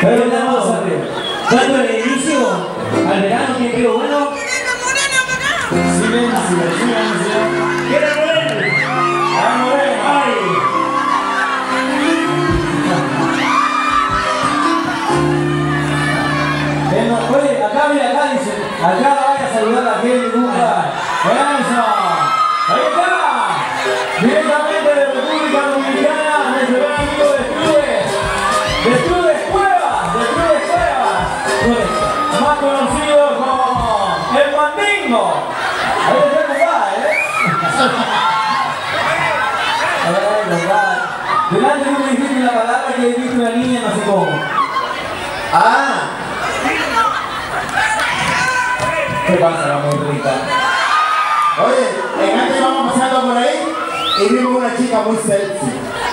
Pero vamos a ver. Tanto el inicio al verano que quedó bueno. Silencio. ¿Quiere morir? ¡A morir! ¡Ay! Oye, acá mira, acá dice. Acá vaya a saludar a la gente, busca. ¡Eso! ¡Ahí está! Directamente de República Dominicana, nuestro gran amigo de Clubes Cuevas, más conocido como El Mandingo. Ahí está el lugar, Delante de un dijiste una palabra que dijiste una niña, no sé cómo. Ah. ¿Qué pasa, la muy rica? Oye, en antes íbamos pasando por ahí y vimos una chica muy sexy.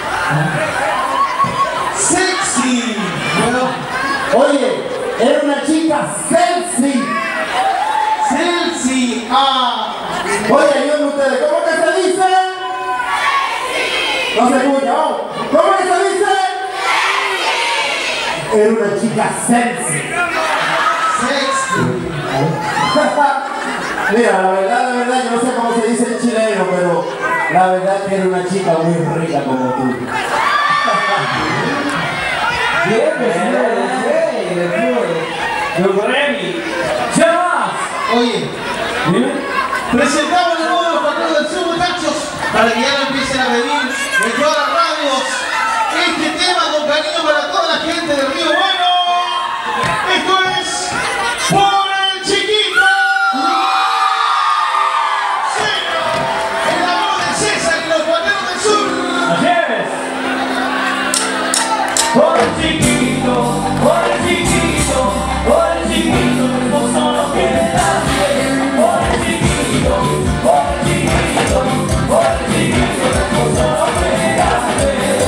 ¡Sexy! Bueno, oye, era una chica sexy. ¡Sexy! ¡Ah! Oye, ayúdenme ustedes, ¿cómo que se dice? Sexy. No se escucha, vamos. ¿Cómo que se dice? Sexy. Era una chica sexy. Sexy. Mira, la verdad, yo no sé cómo se dice en chileno, pero la verdad es que era una chica muy rica como tú. Bien, ¿qué más? Oye, presentamos de nuevo los patrones del sur, muchachos, para que ya no empiecen a venir en todas las radios este tema con cariño para toda la gente del Río Bueno. Esto es Por el Chiquito. En la voz de César y los patrones del sur. Así es. Por el chiquito, por el chiquito, por el chiquito, no son los que me dan bien. Por el chiquito, por el chiquito, por el chiquito, no son los que me dan bien.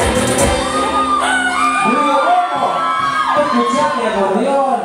Río Bueno, escuchá mi acordeón.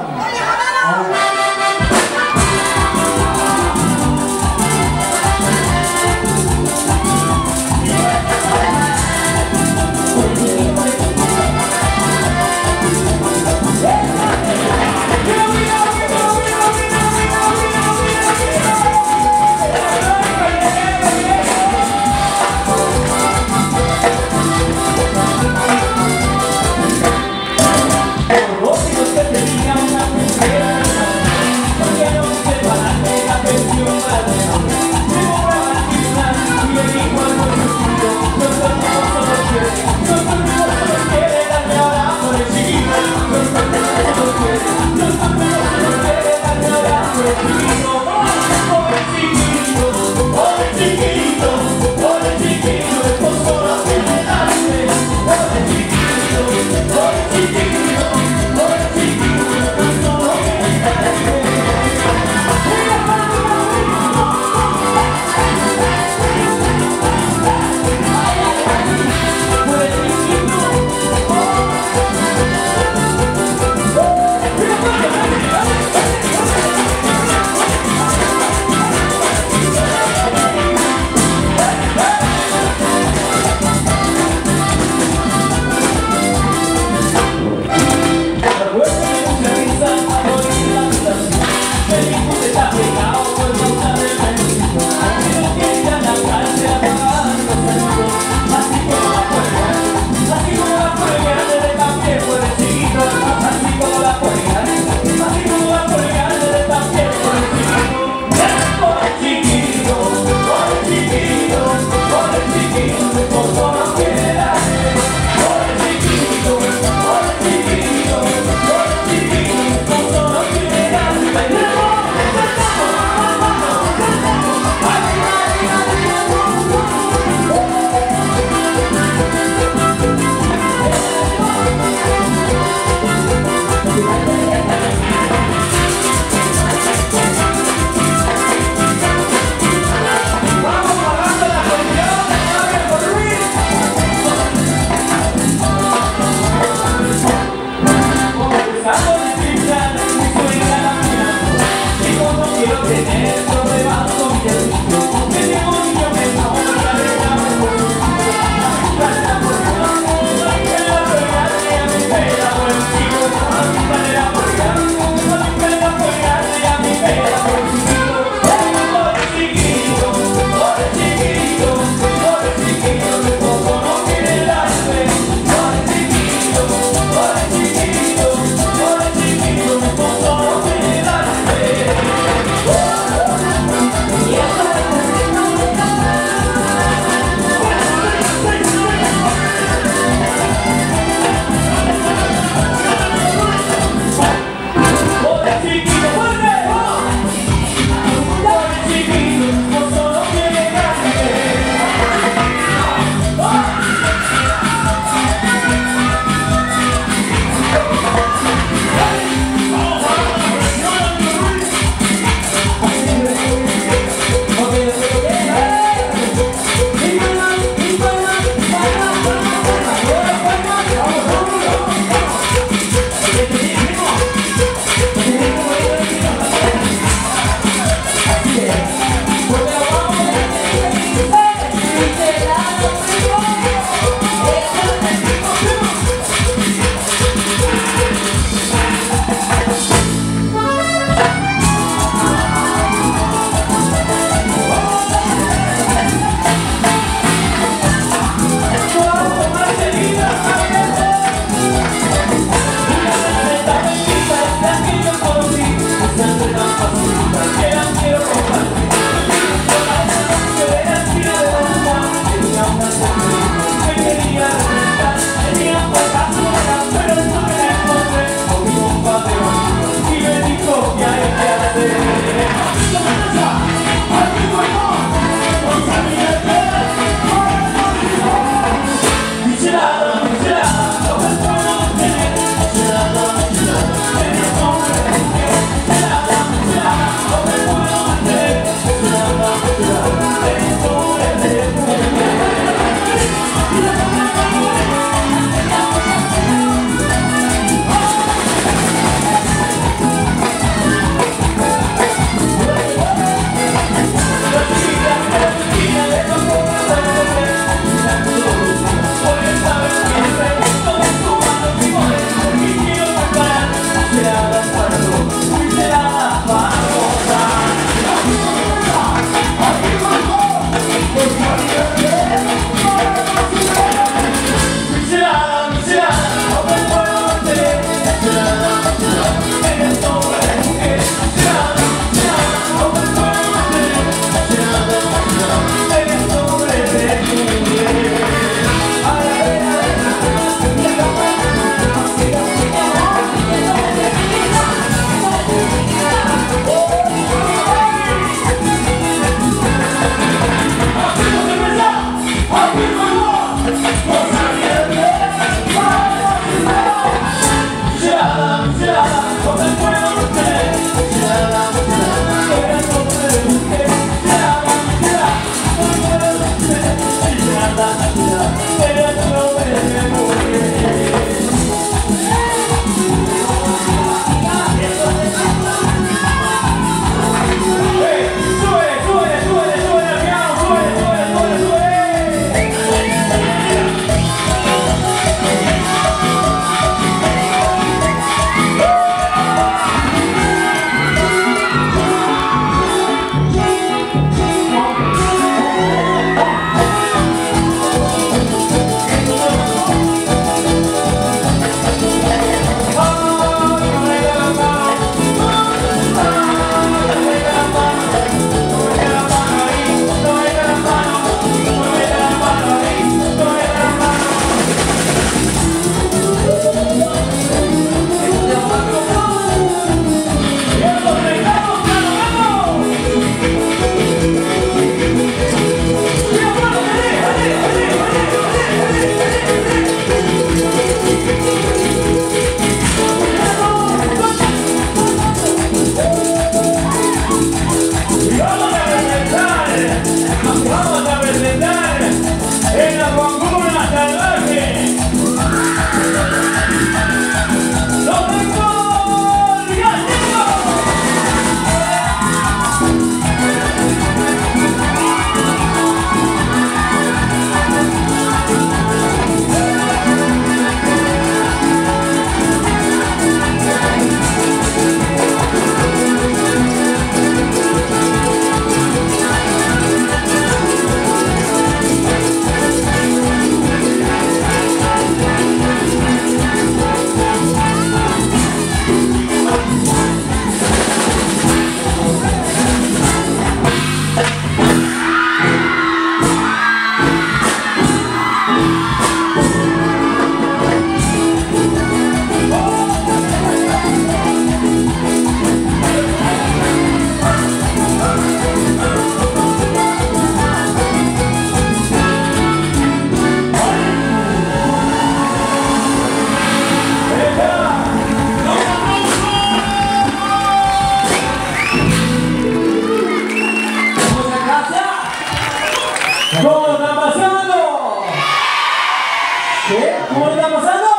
¿Cómo está pasando? ¿Qué? ¿Cómo está pasando?